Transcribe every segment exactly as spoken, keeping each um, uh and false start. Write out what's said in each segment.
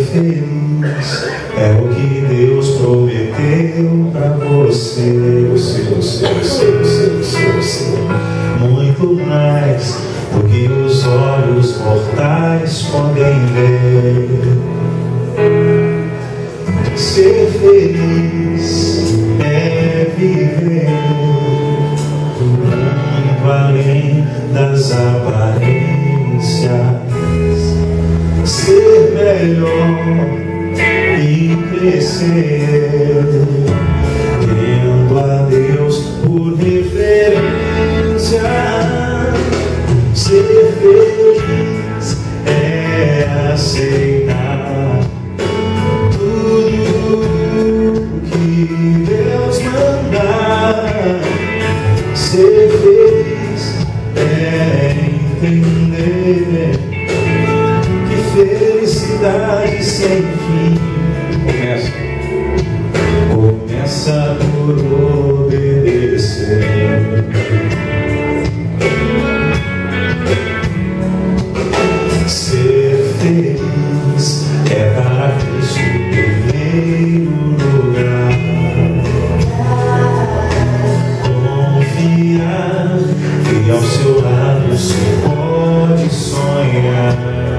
feliz é o que Deus prometeu pra você. Você, você, você, você, você, você. Muito mais do que os olhos mortais podem ver. Ser feliz é viver muito além das aparências, ser melhor e crescer, tendo a Deus por referência. Ser feliz é aceitar tudo que Deus mandar. Ser feliz é entender que felicidade sem fim começa, começa por obedecer. Ser feliz é dar a Cristo o primeiro lugar, confiar que ao seu lado se pode sonhar.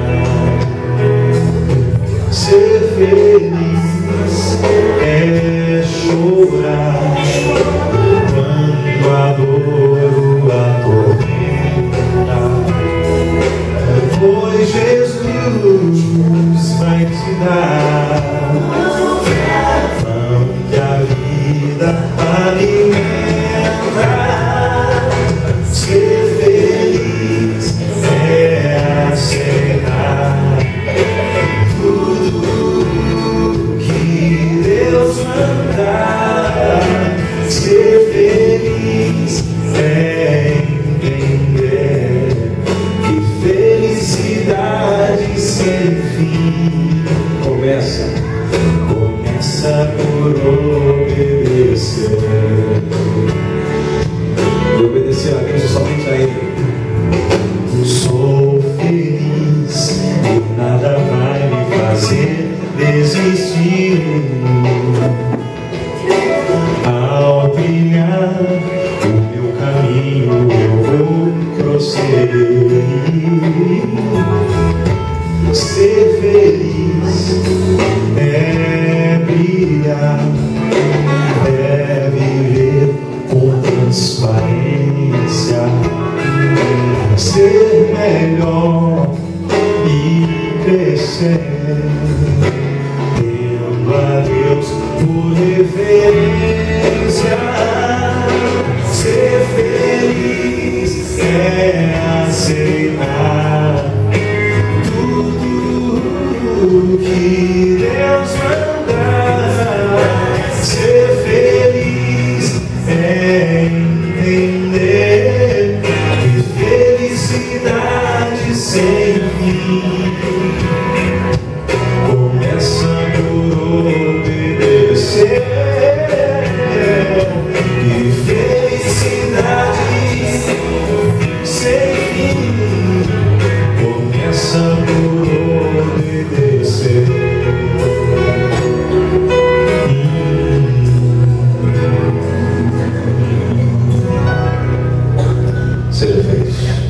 Ser feliz é chorar quando a dor o atormenta, pois Jesus vai te dar pão que a vida alimenta. Ser feliz é aceitar tudo que Deus mandar. Ser feliz é entender que felicidade sem fim começa, começa por obedecer. E obedecer a Deus somente a Ele. Sou feliz e nada vai me fazer desistir. Ao trilhar o meu caminho eu vou prosseguir. Ser feliz é brilhar, é viver com transparência, ser melhor e crescer, tendo a Deus por referência. Ser feliz é aceitar tudo que Deus mandar. Ser feliz é entender que felicidade sem fim começa por obedecer. Que felicidade sem fim começa por obedecer. Hum. Seja feliz.